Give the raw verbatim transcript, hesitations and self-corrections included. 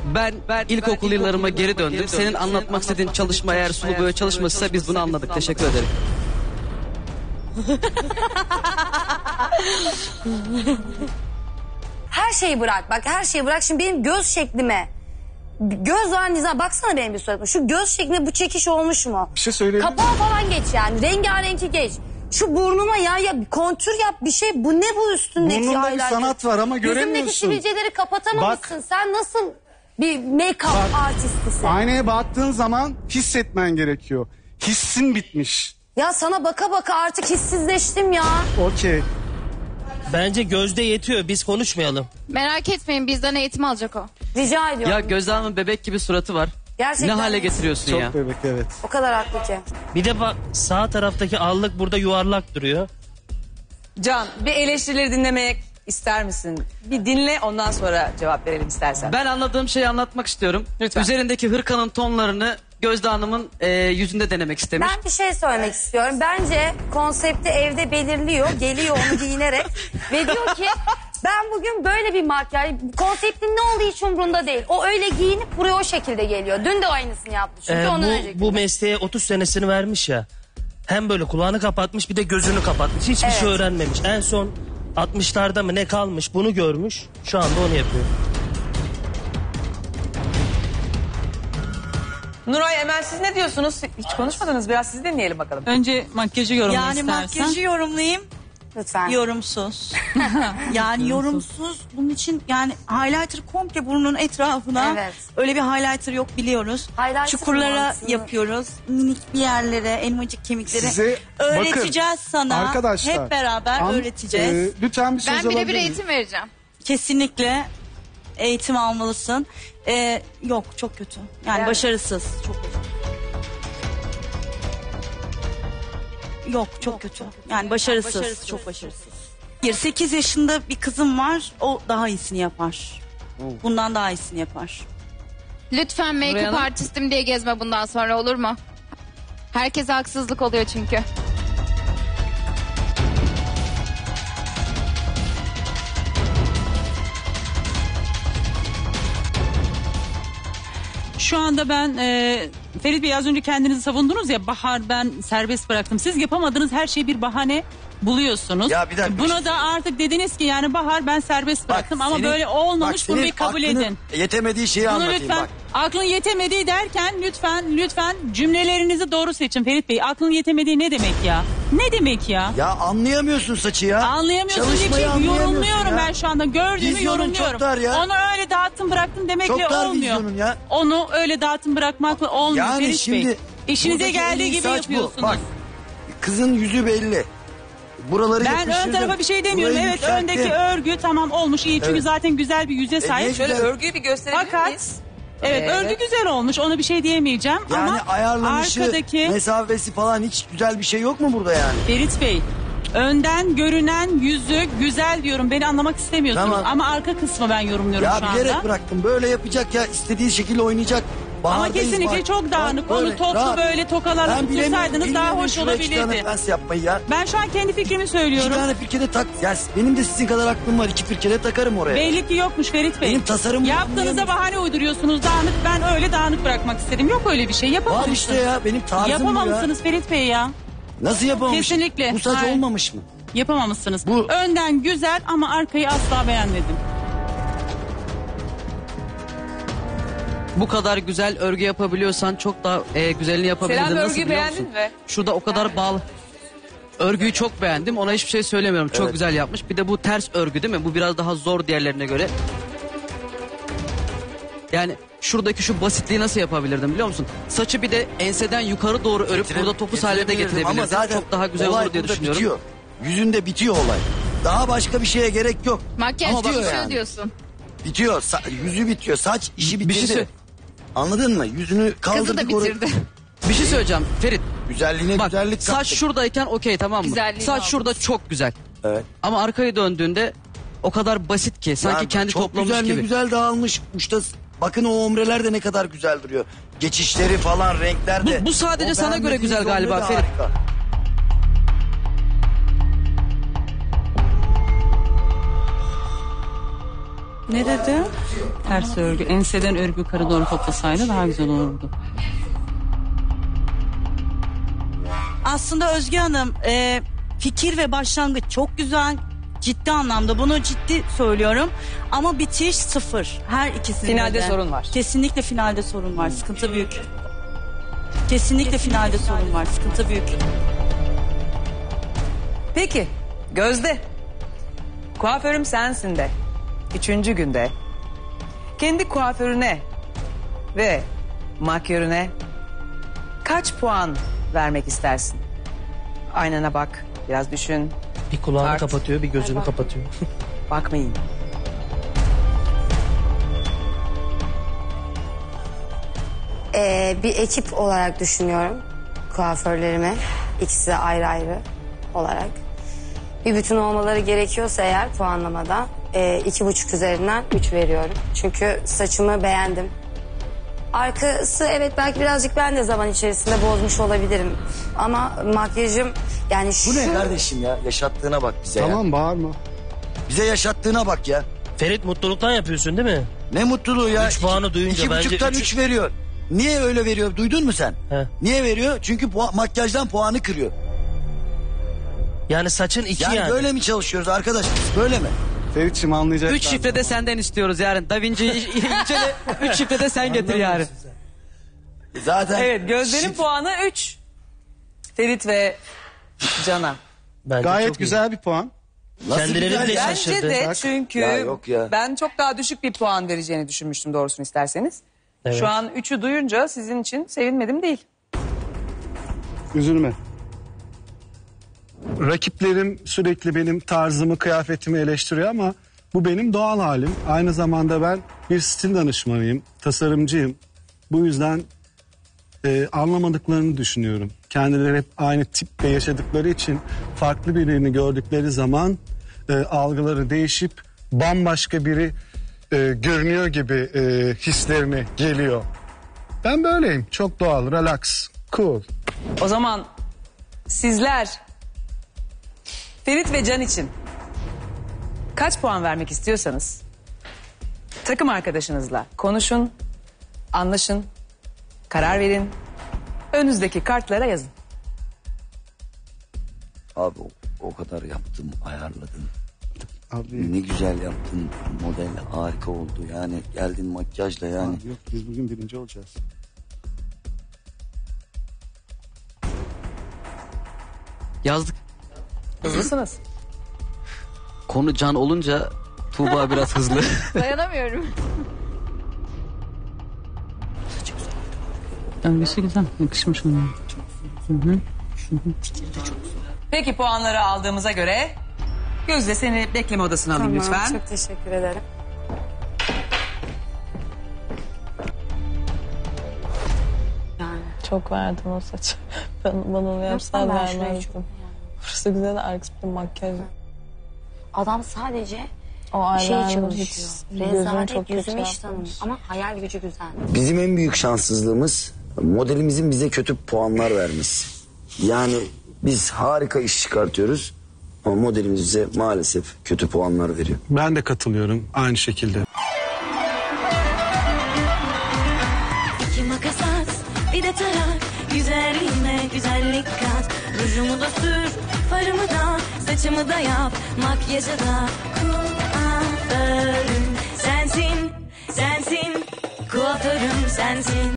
Ben, ben ilkokul yıllarıma geri döndüm. Geri Senin anlatmak istediğin çalışma eğer sulu boya çalışmasıysa biz bunu anladık. Teşekkür ederim. Her şeyi bırak. Bak her şeyi bırak. Şimdi benim göz şeklime. Göz var nizam. Baksana benim bir suratıma. Şu göz şeklinde bu çekiş olmuş mu? Bir şey söyleyeyim. Kapağı falan geç yani. Rengarenki geç. Şu burnuma ya, ya kontür yap bir şey. Bu ne bu üstündeki Burnunda bir highlighter? sanat var ama göremiyorsun. Yüzümdeki sivilceleri kapatamamışsın. Bak. Sen nasıl bir make-up artistisin? Aynaya baktığın zaman hissetmen gerekiyor. Hissin bitmiş. Ya sana baka baka artık hissizleştim ya. Okey. Bence Gözde yetiyor. Biz konuşmayalım. Merak etmeyin, bizden eğitim alacak o. Rica ediyorum. Ya Gözde Hanım'ın bebek gibi suratı var. Gerçekten Ne hale mi? getiriyorsun Çok ya? bebek, evet. O kadar haklı ki. Bir de bak sağ taraftaki allık burada yuvarlak duruyor. Can, bir eleştirileri dinlemek ister misin? Bir dinle, ondan sonra cevap verelim istersen. Ben anladığım şeyi anlatmak istiyorum. Lütfen. Üzerindeki hırkanın tonlarını Gözde Hanım'ın e, yüzünde denemek istemiş. Ben bir şey söylemek istiyorum. Bence konsepti evde belirliyor. Geliyor onu giyinerek. Ve diyor ki ben bugün böyle bir makyaj. Konseptin ne olduğu hiç umurunda değil. O öyle giyinip buraya o şekilde geliyor. Dün de aynısını yaptı. Çünkü Ee, ondan bu, önceki. bu mesleğe otuz senesini vermiş ya. Hem böyle kulağını kapatmış bir de gözünü kapatmış. Hiçbir Evet. şey öğrenmemiş. En son altmışlarda mı ne kalmış bunu görmüş. Şu anda onu yapıyor. Nuray, Emel, siz ne diyorsunuz? Hiç konuşmadınız, biraz sizi dinleyelim bakalım. Önce makyajı yorumla Yani istersen. makyajı yorumlayayım. Lütfen. Yorumsuz. Yani yorumsuz. Bunun için yani highlighter komple burnunun etrafına. Evet. Öyle bir highlighter yok biliyoruz. Highlighter Çukurlara mantığını- yapıyoruz. Minik bir yerlere, elmacık kemiklere. Size öğreteceğiz bakın, sana. arkadaşlar, Hep beraber an- öğreteceğiz. e, lütfen bir söz Ben alabilir birebir miyim? eğitim vereceğim. Kesinlikle eğitim almalısın. Ee, yok çok kötü. Yani Yani- başarısız. Çok kötü. Yok çok kötü. Yani başarısız. Çok başarısız. sekiz yaşında bir kızım var. O daha iyisini yapar. Bundan daha iyisini yapar. Lütfen Nuray make-up Hanım. artistim diye gezme bundan sonra, olur mu? Herkese haksızlık oluyor çünkü. Şu anda ben e, Ferit Bey az önce kendinizi savundunuz ya, Bahar ben serbest bıraktım. Siz yapamadığınız her şeyi bir bahane buluyorsunuz. Ya bir dakika. Buna da artık dediniz ki yani Bahar ben serbest bıraktım ama senin- böyle olmamış, bak bunu senin bir kabul aklının edin. Yetemediği şeyi Bunu anlatayım lütfen bak. aklın yetemediği derken lütfen lütfen cümlelerinizi doğru seçin Ferit Bey. Aklın yetemediği ne demek ya? Ne demek ya? Ya anlayamıyorsun saçı ya. Anlayamıyorsun diye bir Çalışmayı şey anlayamıyorsun yorumluyorum ya. ben şu anda. Gördüğümü Vizyonun yorumluyorum. çok dar ya. Onu öyle dağıttım bıraktım demekle Çok dar olmuyor. vizyonun ya. Onu öyle dağıttım bırakmakla olmuyor Yani Ferit şimdi Bey. İşinize buradaki geldiği en iyi gibi saç yapıyorsunuz. Bu. Bak kızın yüzü belli. Buraları Ben ön yapıştırdım. tarafa bir şey demiyorum. Burayı Evet yükselttim. öndeki örgü tamam olmuş iyi çünkü Evet. zaten güzel bir yüze sahip. niye Şöyle güzel. örgüyü bir gösterebilir Fakat miyiz? evet, Evet. örgü güzel olmuş, ona bir şey diyemeyeceğim Yani ama ayarlanışı, arkadaki mesafesi falan hiç güzel bir şey yok mu burada yani? Ferit Bey, önden görünen yüzü güzel diyorum, beni anlamak istemiyorsunuz Tamam. ama arka kısmı ben yorumluyorum Ya şu bilerek anda. bıraktım. Böyle yapacak ya, istediği şekilde oynayacak. Ama Bahardayız kesinlikle bak. çok dağınık. Bak Onu böyle, toplu rahat. böyle tokalarla Ben bilemiyorum, tuttursaydınız daha bilmiyorum hoş şuraya iki tane olabilirdi. prens yapmayı ya. Ben şu an kendi fikrimi İki söylüyorum. tane firkede tak. Ya benim de sizin kadar aklım var. İki firkede takarım oraya. Belli ki yokmuş Ferit Bey. Benim tasarımımı Yaptığınızda anlayamıyorsun. bahane uyduruyorsunuz dağınık. Ben öyle dağınık bırakmak istedim. Yok öyle bir şey. Var Yapamamışsınız. işte ya, benim tarzım bu ya. Yapamamışsınız Ferit Bey ya. Nasıl yapamamışım? Kesinlikle. Bu saç Hayır. olmamış mı? Yapamamışsınız. Bu- Önden güzel ama arkayı asla beğenmedim. Bu kadar güzel örgü yapabiliyorsan çok daha e, güzelini yapabilirdin. Selam, Nasıl örgüyü biliyor beğendin musun? mi? Şurada o kadar bağlı. Örgüyü çok beğendim. Ona hiçbir şey söylemiyorum. Çok Evet. güzel yapmış. Bir de bu ters örgü değil mi? Bu biraz daha zor diğerlerine göre. Yani şuradaki şu basitliği nasıl yapabilirdim biliyor musun? Saçı bir de enseden yukarı doğru örüp Getirelim- burada topuz haline de getirebilirdim. getirebilirdim. Ama zaten Çok daha güzel olay olur diye burada düşünüyorum. Bitiyor. Yüzünde bitiyor olay. Daha başka bir şeye gerek yok. Makyaj Ama değişiyor yani. diyorsun. Bitiyor. Sa- yüzü bitiyor. Saç işi bitirdi. Bir şey söyle- Anladın mı? Yüzünü Kızı da kaldırdık oraya. bitirdi. Bir şey söyleyeceğim Ferit. Güzelliğine Bak güzellik saç kattık. şuradayken okey tamam mı? Güzelliğini Saç aldınız. şurada çok güzel. Evet. Ama arkayı döndüğünde o kadar basit ki sanki Yani kendi çok toplamış güzel, gibi. Ne güzel dağılmış. Uçta bakın o omreler de ne kadar güzel duruyor. Geçişleri falan, renkler de. Bu- bu sadece O sana göre beğenmediğiniz güzel galiba omre de Ferit. harika. Ne dedi? Ters örgü. Enseden örgü yukarı doğru toplasaydı daha güzel olurdu. Aslında Özge Hanım e, fikir ve başlangıç çok güzel. Ciddi anlamda bunu ciddi söylüyorum. Ama bitiş sıfır. Her ikisinde Finalde de. sorun var. Kesinlikle finalde sorun var. Sıkıntı büyük. Kesinlikle finalde sorun var. Sıkıntı büyük. Peki Gözde. Kuaförüm sensin de. Üçüncü günde. Kendi kuaförüne ve makyörüne kaç puan vermek istersin? Aynana bak, biraz düşün, Bir kulağını Tart. kapatıyor, bir gözünü kapatıyor. bakmayın. Ee, bir ekip olarak düşünüyorum kuaförlerimi. İkisi de ayrı ayrı olarak. Bir bütün olmaları gerekiyorsa eğer puanlamada e, iki buçuk üzerinden üç veriyorum. Çünkü saçımı beğendim. Arkası evet belki birazcık ben de zaman içerisinde bozmuş olabilirim. Ama makyajım yani şu... Bu ne kardeşim ya? Yaşattığına bak bize ya. Tamam bağırma. Bize yaşattığına bak ya. Ferit mutluluktan yapıyorsun değil mi? Ne mutluluğu ya. Üç puanı duyunca İki bence buçuktan üç- üç veriyor. Niye öyle veriyor? Duydun mu sen? He. Niye veriyor? Çünkü puan- makyajdan puanı kırıyor. Yani saçın iki Yani, yani. böyle mi çalışıyoruz arkadaş biz? Böyle mi? Ferit'ciğim anlayacaklar. Üç şifre de senden istiyoruz yarın. Da Vinci'yi incele. Üç şifre de sen getir yarın. Zaten... Evet, Gözde'nin Şif- puanı üç. Ferit ve Can'a. Bence Gayet çok iyi. güzel bir puan. Nasıl Kendileri güzel bile ya? Bence şaşırdı. de Bak. çünkü Ya yok ya. ben çok daha düşük bir puan vereceğini düşünmüştüm doğrusunu isterseniz. Evet. Şu an üçü duyunca sizin için sevinmedim değil. Üzülme. Rakiplerim sürekli benim tarzımı, kıyafetimi eleştiriyor ama bu benim doğal halim. Aynı zamanda ben bir stil danışmanıyım, tasarımcıyım. Bu yüzden e, anlamadıklarını düşünüyorum. Kendileri hep aynı tipte yaşadıkları için farklı birini gördükleri zaman e, algıları değişip bambaşka biri e, görünüyor gibi e, hislerine geliyor. Ben böyleyim. Çok doğal, relax, cool. O zaman sizler Ferit ve Can için kaç puan vermek istiyorsanız takım arkadaşınızla konuşun, anlaşın, karar verin. Önünüzdeki kartlara yazın. Abi o, o kadar yaptım, ayarladın. Abi, Ne güzel yaptın. Model harika oldu. Yani geldin makyajla yani. abi yok biz bugün birinci olacağız. Yazdık. Hızlısınız. Konu Can olunca Tuğba biraz hızlı. Dayanamıyorum. Örgüsü güzel. Yakışmış ona. Peki puanları aldığımıza göre Gözde seni bekleme odasına alayım Tamam, lütfen. çok teşekkür ederim. Yani Çok verdim o saçı. Ben, bana onu yapsan Yapsam ben şurayı vermezdim. çok- Burası güzel, arkası bir makyaj. adam sadece O şey eyeliner hiç çalışıyor. gözüm Rezalet çok kötü yüzümü hiç yapmış. tanımıyor. Ama hayal gücü güzel. Bizim en büyük şanssızlığımız modelimizin bize kötü puanlar vermesi. Yani biz harika iş çıkartıyoruz ama modelimiz bize maalesef kötü puanlar veriyor. Ben de katılıyorum aynı şekilde. İki makas at, bir de tarak. Güzelliğime güzellik kat. Rujumu da sür, farımı da, saçımı da yap. Makyajı da kuaförüm sensin, sensin. Kuaförüm sensin.